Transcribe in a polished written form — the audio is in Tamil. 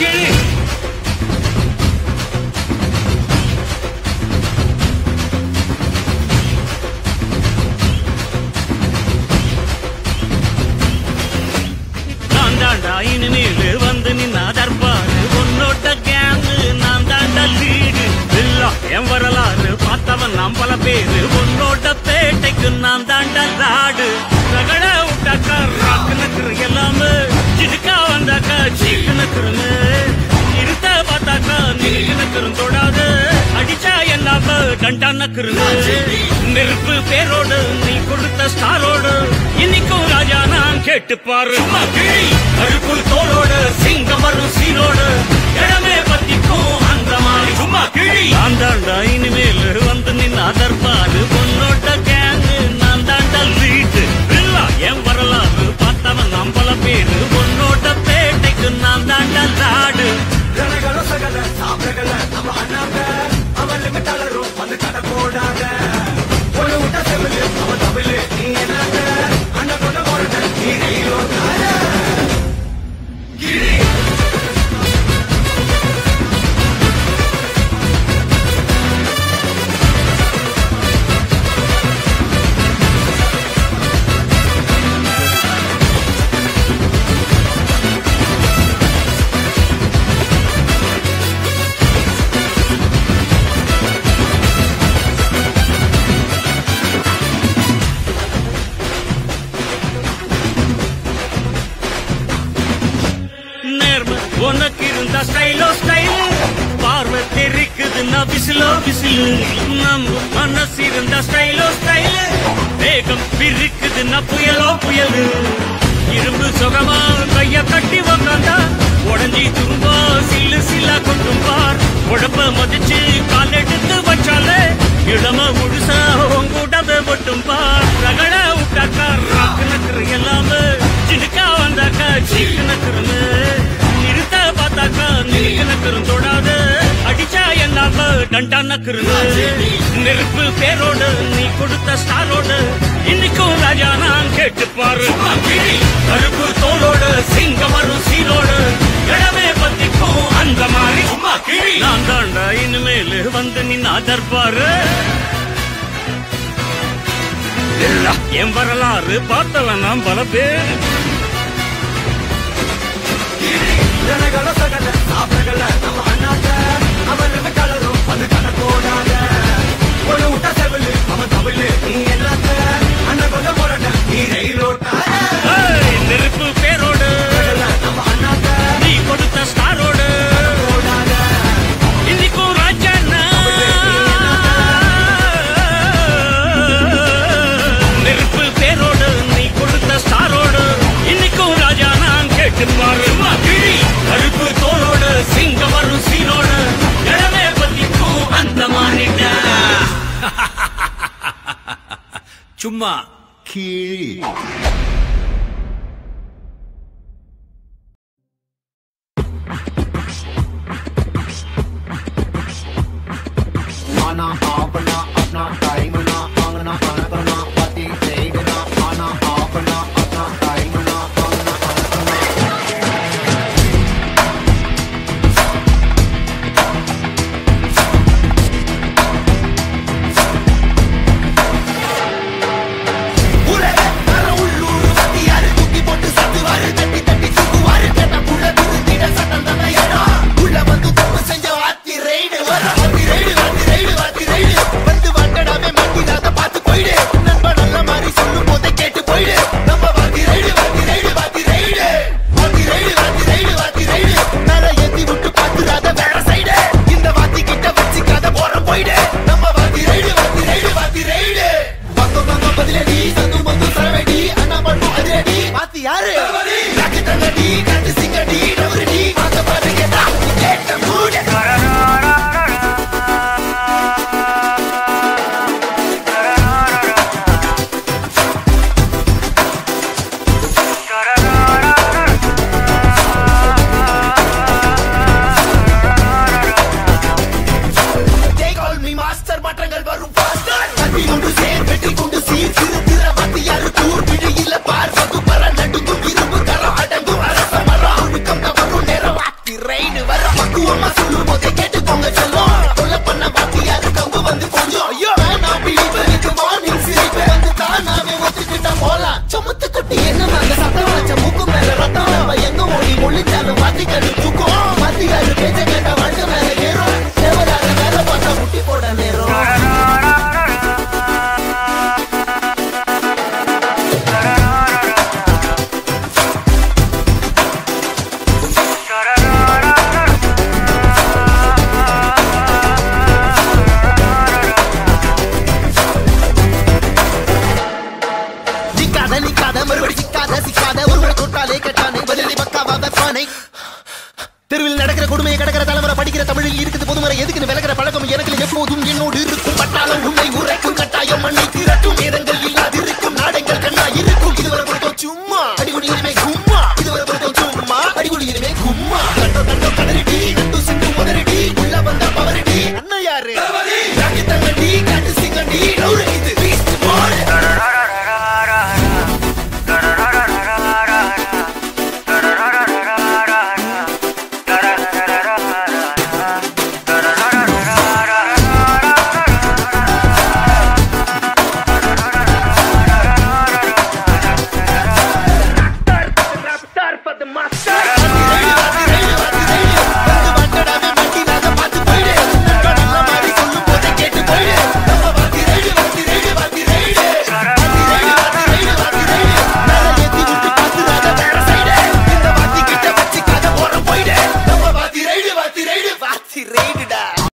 கிழி நான் தாண்டா இனிமேல் வந்து நின்னா தர்பாரு உன்னோட்ட கேங்கு நான் தாண்டா லீடு எல்லாம் என் வரலாறு பார்த்தவன் நாம் பல பேரு உன்னோட்ட பேட்டைக்கு நான் தாண்டா லாடு ரகட விட்டாக்கா ராக்கு நக்குரு எல்லாமே சிடுக்கா வந்தாக்கா சீக்கு நக்குருங்க இருத்த பார்த்தாக்கா நீக்கு நக்குரும் தொடாது அடிச்சா எல்லாம டண்டா நக்குருங்க நெருப்பு பேரோடு நீ கொடுத்த ஸ்டாரோடு இன்னைக்கும் ராஜா நான் கேட்டு பாரு கருப்பு தோளோடு சிங்கம் வரும் சீரோடு இடமே பத்திக்கும் அந்த மாதிரி சும்மா கிழி நான் தாண்டா இனிமேல் வந்து நின்று அதற்பாரு பொன்னோட்ட கேங்கு நான் தாண்டா லீட்டு இல்லா என் வரலாறு பார்த்தவன் நாம் பல பேரு பொன்னோட்ட பேட்டைக்கு நான் தாண்டா லாடு நம்ம அண்ணாங்க அவன் லிமிட்டாளரும் வந்து கடை போடாத ஒரு விட்ட செவிலு அவன் தமிழ் நீ என்னாங்க அண்ணன் கொண்ட போற நீ ரயிலோ உனக்கு இருந்த ஸ்டைலோ ஸ்டைல் பார்வை தெரிக்குதுன்னா விசிலோ விசிலு நம்ம மனசு இருந்த ஸ்டைலோ ஸ்டைல் வேகம் பிரிக்குதுன்னா புயலோ புயலு இரும்பு சுகமா கைய கட்டி உக்காந்தா உடஞ்சி துரும்பா சில்லு சில்லா கொண்டும் பார் உடம்ப மதிச்சு கால் எடுத்து வச்சாலே இடம முழுசா உங்கூடவே மட்டும் பார் ரகட விட்டாக்கா ராக்கு நக்குரு எல்லாமே சிடுக்கா வந்தாக்கா சீக்கு நக்குருன்னு நிறுத்த பார்த்தாக்கா நீக்கு நக்குரும் தொடாது அடிச்சா எல்லாம டண்டா நக்குருங்க நெருப்பு பேரோடு நீ கொடுத்த ஸ்டாரோடு இன்னைக்கும் ராஜா நான் கேட்டு பாரு கருப்பு தோளோடு சிங்கம் வரும் சீரோடு இடமே பத்திக்கும் அந்த மாதிரி சும்மா கிழி நான் தாண்டா இனிமேல் வந்து நின்று அதற்பாரு என் வரலாறு பார்த்தவன் நாம் பல பேர் நம்ம அண்ணாங்க அவன் லிமிட்டாளரும் வந்து கடை போடாத ஒரு விட்ட செவிலு அவன் தமிழ் நீ என்னாங்க அண்ணன் கொண்ட போற நீ ரயிலோட்டா நெருப்பு பேரோடு நம்ம அண்ணாங்க நீ கொடுத்த ஸ்டாரோடு இன்னைக்கும் ராஜா நெருப்பு பேரோடு நீ கொடுத்த ஸ்டாரோடு இன்னைக்கும் ராஜா நான் கேட்டு பாரு கருப்பு தோளோடு சிங்கம் வரும் சீனோடு இடமே பத்திக்கும் அந்த மாறிட்ட சும்மா கீழ் आना अपना अपना टाइम ना मांगना आना करना पति देखना आना अपना अपना टाइम ना मांगना आना करना उरे अरे उल्लू ஆணை